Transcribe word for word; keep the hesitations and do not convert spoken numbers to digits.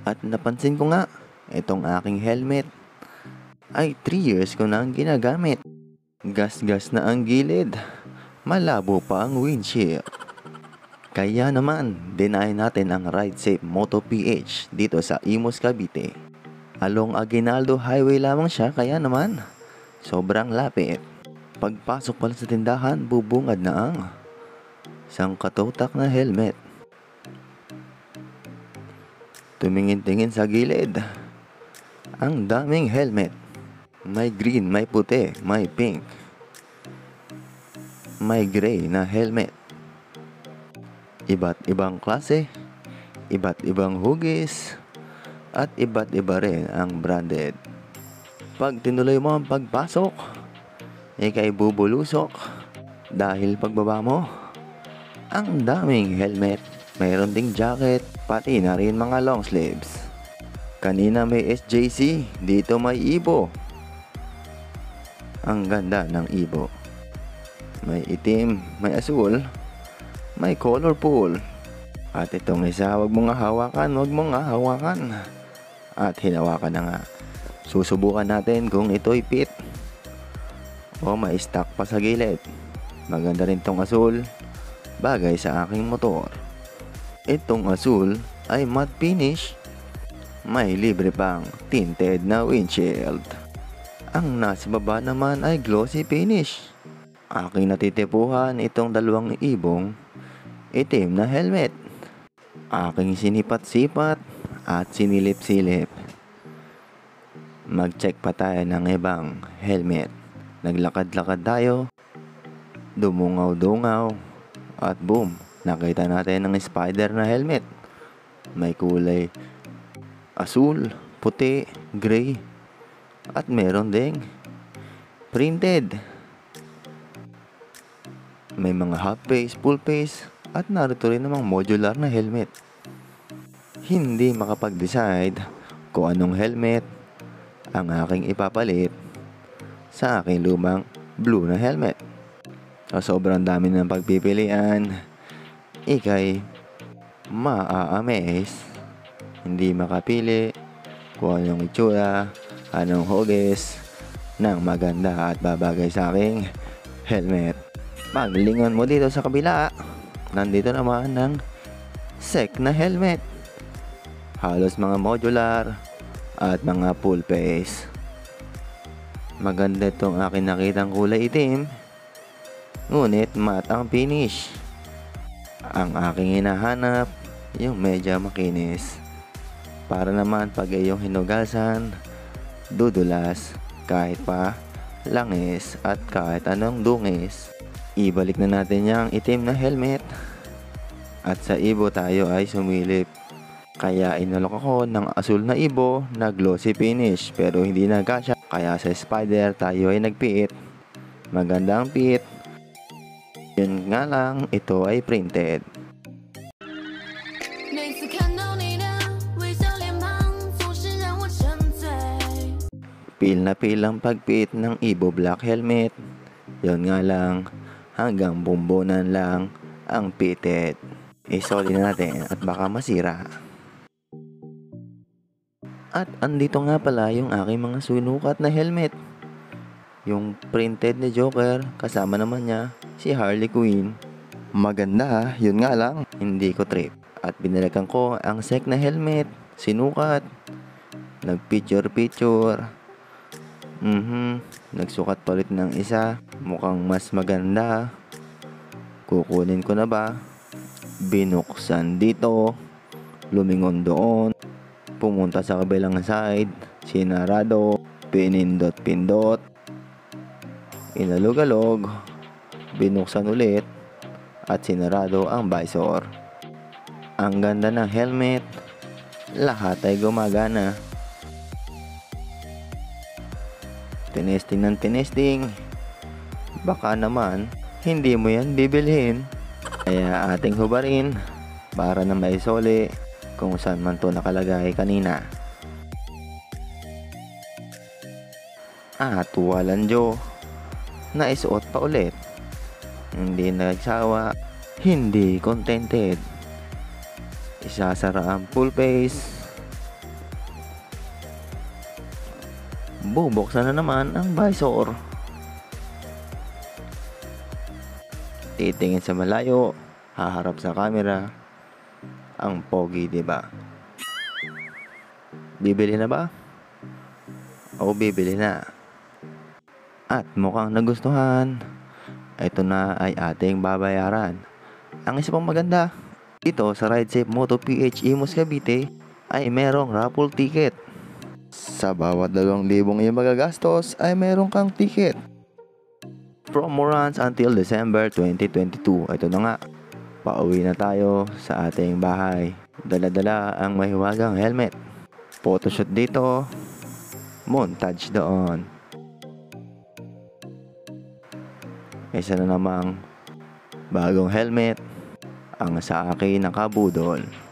At napansin ko nga, itong aking helmet ay three years ko na ang ginagamit. Gas-gas na ang gilid, malabo pa ang windshield. Kaya naman, dinayin natin ang Ride Safe Moto P H dito sa Imus, Cavite. Along Aguinaldo Highway lamang siya, kaya naman sobrang lapit. Pagpasok pala sa tindahan, bubungad na ang isang katutak na helmet. Tumingin-tingin sa gilid, ang daming helmet. May green, may puti, may pink, may gray na helmet. Iba't ibang klase, iba't ibang hugis, at iba't iba rin ang branded. Pag tinuloy mo ang pagpasok, ika'y bubulusok dahil pagbaba mo, ang daming helmet. Mayroon ding jacket, pati na rin mga long sleeves. Kanina may S J C, dito may Evo. Ang ganda ng Evo. May itim, may asul, may colorful. At itong isa, wag mong hawakan, wag mong hawakan. At hinawakan na nga. Susubukan natin kung ito'y fit o may stock pa sa gilid. Maganda rin tong asul, bagay sa aking motor. Itong asul ay matte finish. May libre pang tinted na windshield. Ang nasa baba naman ay glossy finish. Aking natitipuhan itong dalawang ibong itim na helmet. Aking sinipat-sipat at sinilip-silip. Mag-check pa tayo ng ibang helmet. Naglakad-lakad tayo, dumungaw-dungaw, at boom, nakita natin ng spider na helmet. May kulay asul, puti, gray, at meron ding printed. May mga half face, full face, at narito rin namang modular na helmet. Hindi makapag-decide kung anong helmet ang aking ipapalit sa aking lumang blue na helmet. So, sobrang dami ng pagpipilian, ika'y maa-amaze. Hindi makapili kung anong itsura, anong hugis ng maganda at babagay sa aking helmet. Paglingon mo dito sa kabila, nandito naman ng sec na helmet. Halos mga modular at mga full face. Maganda itong aking nakitang kulay itim, ngunit matte ang finish. Ang aking hinahanap, yung medyo makinis. Para naman pag iyong hinugasan, dudulas kahit pa langis at kahit anong dungis. Ibalik na natin yung itim na helmet. At sa Evo tayo ay sumilip. Kaya inalok ako ng asul na Evo na glossy finish pero hindi nagkasya. Kaya sa spider tayo ay nagpiit. Maganda ang piit. Yun nga lang, ito ay printed. Pil na pil ang pagpiit ng Evo black helmet. Yun nga lang, hanggang bumbunan lang ang pitted. Isoli na natin at baka masira. At andito nga pala yung aking mga sinukat na helmet. Yung printed ni Joker, kasama naman niya si Harley Quinn. Maganda, yun nga lang, hindi ko trip. At binalikan ko ang sec na helmet, sinukat, nagpicture-picture. Mhm, nagsukat pa ulit ng isa, mukhang mas maganda. Kukunin ko na ba? Binuksan dito, lumingon doon, pumunta sa kabilang side, sinarado, pinindot-pindot, inalog-alog, binuksan ulit, at sinarado ang visor. Ang ganda ng helmet, lahat ay gumagana. Tinesting ng tinesting, baka naman hindi mo yan bibilhin. Kaya ating hubarin para na maisoli kung saan man to nakalagay kanina. At walang Diyo, naisuot pa ulit. Hindi nagsawa, hindi contented. Isasara ang full face, bubuksan na naman ang visor. Titingin sa malayo, haharap sa camera. Ang pogi, diba? Bibili na ba? O bibili na? At mukhang nagustuhan. Ito na ay ating babayaran. Ang isa pang maganda, dito sa RideSafe Moto P H Imus Cavite ay merong raffle ticket. Sa bawat dalawang libong iyong magagastos ay meron kang ticket. From runs until December twenty twenty-two. Ito na nga, pauwi na tayo sa ating bahay. Dala-dala ang mahiwagang helmet. Photoshoot dito, montage doon. Isa na namang bagong helmet ang sa akin nakabudol.